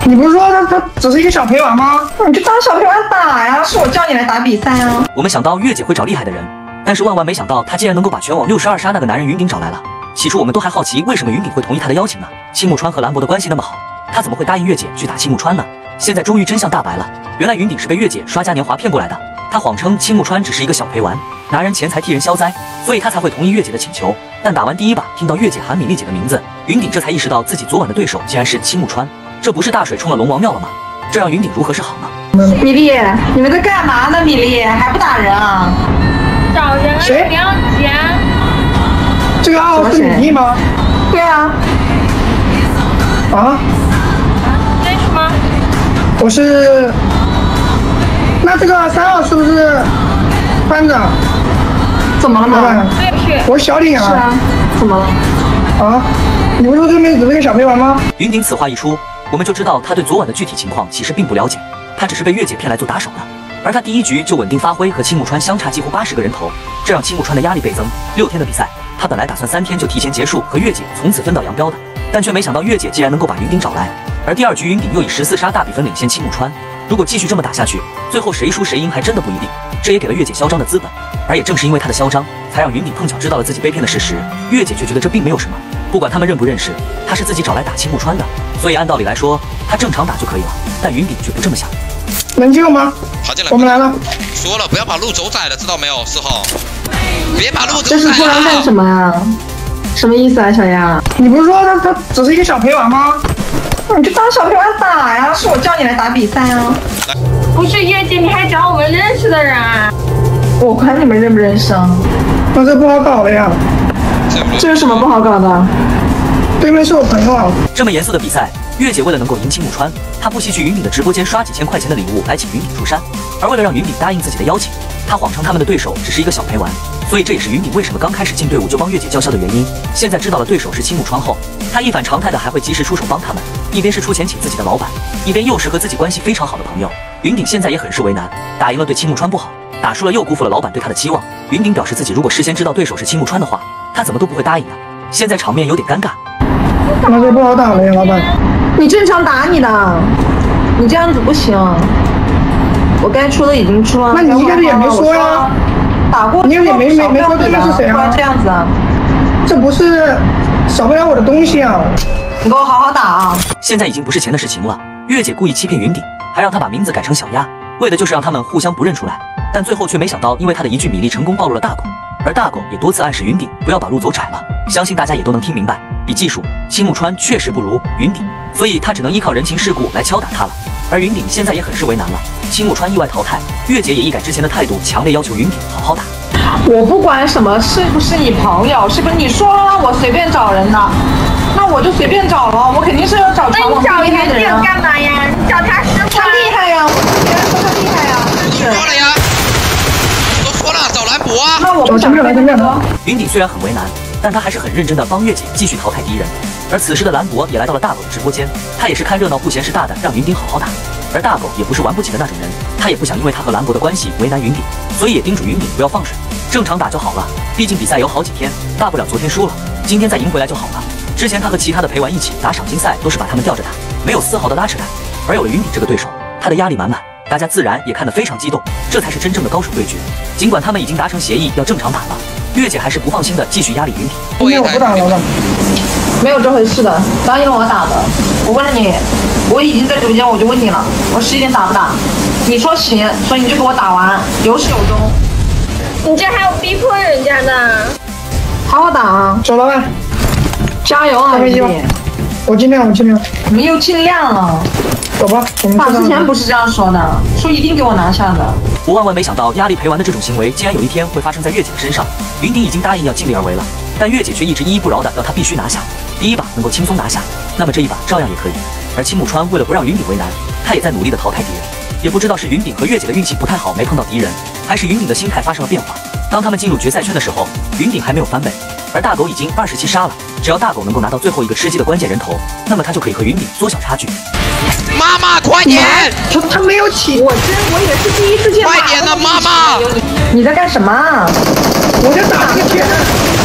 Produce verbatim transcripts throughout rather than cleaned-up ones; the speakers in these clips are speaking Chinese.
你不是说他他只是一个小陪玩吗？ 你就当小陪玩打呀，是我叫你来打比赛啊。 我们想到月姐会找厉害的人，但是万万没想到她竟然能够把全网六十二杀那个男人云顶找来了。起初我们都还好奇为什么云顶会同意他的邀请呢？青木川和兰博的关系那么好，他怎么会答应月姐去打青木川呢？现在终于真相大白了，原来云顶是被月姐刷嘉年华骗过来的。他谎称青木川只是一个小陪玩，拿人钱财替人消灾，所以他才会同意月姐的请求。但打完第一把，听到月姐喊米粒姐的名字，云顶这才意识到自己昨晚的对手竟然是青木川，这不是大水冲了龙王庙了吗？这让云顶如何是好呢？ 米粒，你们在干嘛呢？米粒还不打人啊？ 找人谁不要钱。 这个号是米粒吗？ 对啊。 啊？ 认识吗？ 我是。那这个三号是不是班长？ 怎么了嘛？ 对，是。 我是小李啊。 是啊。怎么了？ 啊？你不是说这妹子是个小陪玩吗？ 云顶此话一出，我们就知道他对昨晚的具体情况其实并不了解，他只是被月姐骗来做打手的。而他第一局就稳定发挥，和青木川相差几乎八十个人头，这让青木川的压力倍增。六天的比赛，他本来打算三天就提前结束，和月姐从此分道扬镳的，但却没想到月姐竟然能够把云顶找来。而第二局云顶又以十四杀大比分领先青木川，如果继续这么打下去，最后谁输谁赢还真的不一定。这也给了月姐嚣张的资本，而也正是因为她的嚣张，才让云顶碰巧知道了自己被骗的事实。月姐却觉得这并没有什么，不管他们认不认识，他是自己找来打青木川的，所以按道理来说，他正常打就可以了。但云顶却不这么想。 能救吗？ 好进来， 我们来了。 说了不要把路走窄了，知道没有？四号，别把路走窄了。 这是突然干什么呀？什么意思啊，小丫？ 你不是说他他只是一个小陪玩吗？ 你就当小陪玩打呀，是我叫你来打比赛啊。 不是月姐，你还找我们认识的人啊？ 我管你们认不认识啊？ 那这不好搞了呀。 这有什么不好搞的？ 对面是我朋友啊。 这么严肃的比赛，月姐为了能够赢青木川，她不惜去云顶的直播间刷几千块钱的礼物来请云顶出山。而为了让云顶答应自己的邀请，她谎称他们的对手只是一个小陪玩。所以这也是云顶为什么刚开始进队伍就帮月姐叫嚣的原因。现在知道了对手是青木川后，他一反常态的还会及时出手帮他们，一边是出钱请自己的老板，一边又是和自己关系非常好的朋友。云顶现在也很是为难，打赢了对青木川不好，打输了又辜负了老板对他的期望。云顶表示自己如果事先知道对手是青木川的话，他怎么都不会答应的。现在场面有点尴尬。 那这不好打了呀，老板。 你正常打你的，你这样子不行。我该出的已经出了。 那你一开始也没说呀。 打过， 你也没没没说对面是谁啊？ 这样子啊？ 这不是少不了我的东西啊！ 你给我好好打啊！ 现在已经不是钱的事情了，月姐故意欺骗云顶，还让他把名字改成小鸭，为的就是让他们互相不认出来。但最后却没想到，因为他的一句米粒成功暴露了大狗，而大狗也多次暗示云顶不要把路走窄了。相信大家也都能听明白，比技术，青木川确实不如云顶，所以他只能依靠人情世故来敲打他了。而云顶现在也很是为难了，青木川意外淘汰，月姐也一改之前的态度，强烈要求云顶好好打。 我不管什么是不是你朋友，是不是你说了让我随便找人的，那我就随便找了，我肯定是要找全网最厉害的人。 那你找云顶干嘛呀？你找他师傅。 他厉害呀，我跟别人说他厉害呀。 说了呀，都说了找兰博啊。 那我不想跟你说。 云顶虽然很为难，但他还是很认真的帮月姐继续淘汰敌人。而此时的兰博也来到了大狗的直播间，他也是看热闹不嫌事大的，让云顶好好打。而大狗也不是玩不起的那种人，他也不想因为他和兰博的关系为难云顶，所以也叮嘱云顶不要放水，正常打就好了。毕竟比赛有好几天，大不了昨天输了，今天再赢回来就好了。之前他和其他的陪玩一起打赏金赛，都是把他们吊着打，没有丝毫的拉扯感。而有了云顶这个对手，他的压力满满，大家自然也看得非常激动。这才是真正的高手对决。尽管他们已经达成协议要正常打了，月姐还是不放心的继续压力云顶。 今天我不打了，老板。 没有这回事的，答应了我打的。我问了你，我已经在直播间，我就问你了，我十一点打不打？你说行，所以你就给我打完，有始有终。 你这还要逼迫人家的？ 好好打啊！ 走老板， 加油啊，兄弟！ 我尽量，我尽量。 你们又尽量了。 走吧，我们打之前不是这样说的，说一定给我拿下的。 我万万没想到压力陪玩的这种行为，竟然有一天会发生在月姐的身上。云顶已经答应要尽力而为了，但月姐却一直依依不饶的要他必须拿下。第一把能够轻松拿下，那么这一把照样也可以。而青木川为了不让云顶为难，他也在努力的淘汰敌人。也不知道是云顶和月姐的运气不太好没碰到敌人，还是云顶的心态发生了变化。当他们进入决赛圈的时候，云顶还没有翻倍，而大狗已经二十七杀了。只要大狗能够拿到最后一个吃鸡的关键人头，那么他就可以和云顶缩小差距。 妈妈，快点！ 他他没有起， 我真我也是第一次见。 快点的，妈妈！ 你在干什么？ 我在打这个圈。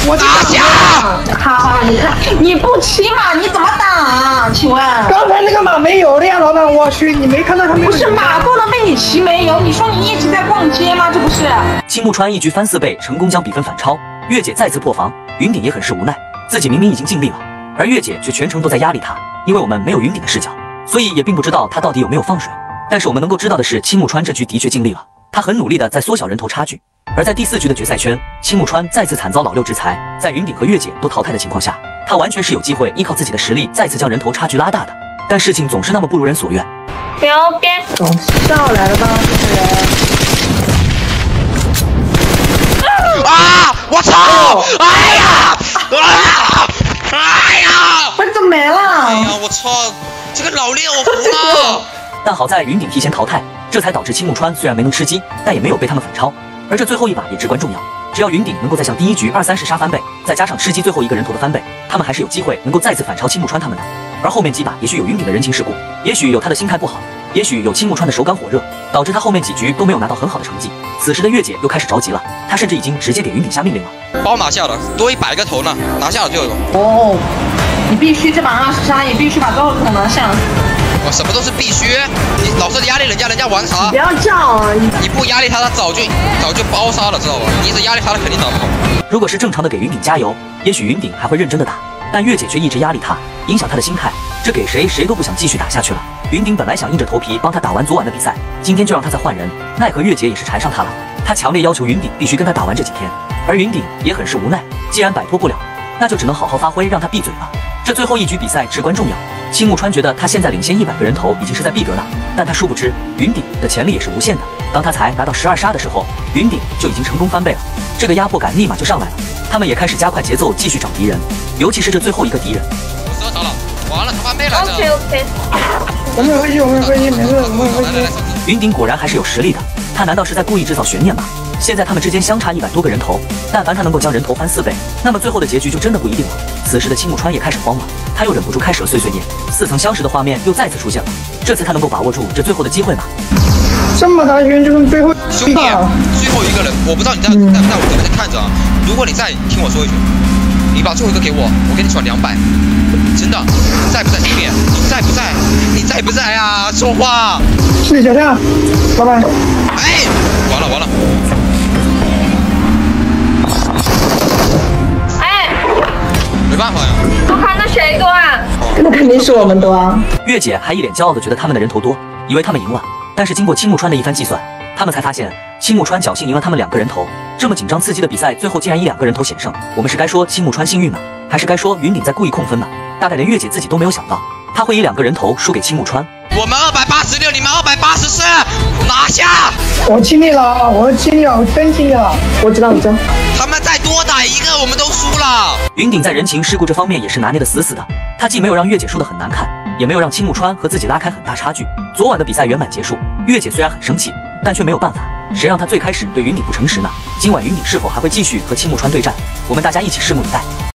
我拿下！ 好好，你看你不骑马你怎么打？请问？ 刚才那个马没油的呀，老板，我去，你没看到他没有？ 不是马不能被你骑没油，你说你一直在逛街吗？这不是？ 青木川一局翻四倍，成功将比分反超，月姐再次破防，云顶也很是无奈，自己明明已经尽力了，而月姐却全程都在压力他，因为我们没有云顶的视角，所以也并不知道他到底有没有放水。但是我们能够知道的是，青木川这局的确尽力了，他很努力的在缩小人头差距。而在第四局的决赛圈，青木川再次惨遭老六制裁，在云顶和月姐都淘汰的情况下，他完全是有机会依靠自己的实力再次将人头差距拉大的。但事情总是那么不如人所愿。 牛逼！ 总笑来了吧，这个人。 啊！我操！哎呀！啊！哎呀！ 我怎么没了？ 哎呀！我操！这个老六我服了。 但好在云顶提前淘汰，这才导致青木川虽然没能吃鸡，但也没有被他们反超。而这最后一把也至关重要，只要云顶能够再像第一局二三十杀翻倍，再加上吃鸡最后一个人头的翻倍，他们还是有机会能够再次反超青木川他们的。而后面几把也许有云顶的人情世故，也许有他的心态不好，也许有青木川的手感火热，导致他后面几局都没有拿到很好的成绩。此时的月姐又开始着急了，她甚至已经直接给云顶下命令了。 把我拿下了，多一百个头呢，拿下了最后一个。 哦，你必须这把二十杀，也必须把最后一个拿下。 我什么都是必须，你老是压力人家，人家玩啥？ 不要叫啊！ 你不压力他，他早就早就包杀了，知道吧？你一直压力他，他肯定打不好。 如果是正常的给云顶加油，也许云顶还会认真的打，但月姐却一直压力他，影响他的心态，这给谁谁都不想继续打下去了。云顶本来想硬着头皮帮他打完昨晚的比赛，今天就让他再换人，奈何月姐也是缠上他了，他强烈要求云顶必须跟他打完这几天，而云顶也很是无奈，既然摆脱不了，那就只能好好发挥，让他闭嘴了。这最后一局比赛至关重要。青木川觉得他现在领先一百个人头已经是在逼格了，但他殊不知云顶的潜力也是无限的。当他才拿到十二杀的时候，云顶就已经成功翻倍了，这个压迫感立马就上来了。他们也开始加快节奏，继续找敌人，尤其是这最后一个敌人。 我十二杀了，完了他翻倍了。 OK OK。 我们有回去，我们有回去，没事，我们有回去。 云顶果然还是有实力的，他难道是在故意制造悬念吗？现在他们之间相差一百多个人头，但凡他能够将人头翻四倍，那么最后的结局就真的不一定了。此时的青木川也开始慌了，他又忍不住开始了碎碎念，似曾相识的画面又再次出现了。这次他能够把握住这最后的机会吗？ 这么大圈就是最后兄弟，最后一个人，我不知道你在在在我这边看着啊。如果你再听我说一句，你把最后一个给我，我给你转两百，真的，你在不在里面？你在不在？你在不在啊？说话。 是小夏，老板。 哎，完了完了。 没办法呀， 我看那谁多啊？ 那肯定是我们多啊！ 月姐还一脸骄傲的觉得他们的人头多，以为他们赢了。但是经过青木川的一番计算，他们才发现青木川侥幸赢了他们两个人头。这么紧张刺激的比赛，最后竟然以两个人头险胜。我们是该说青木川幸运呢，还是该说云顶在故意控分呢？大概连月姐自己都没有想到，他会以两个人头输给青木川。 我们二百八十六，你们二百八十四，拿下！ 我尽力了，我尽力了，我真尽力了。 我知道，我知道。 他们再多打一个，我们都输了。 云顶在人情世故这方面也是拿捏的死死的，他既没有让月姐输得很难看，也没有让青木川和自己拉开很大差距。昨晚的比赛圆满结束，月姐虽然很生气，但却没有办法。谁让他最开始对云顶不诚实呢？今晚云顶是否还会继续和青木川对战？我们大家一起拭目以待。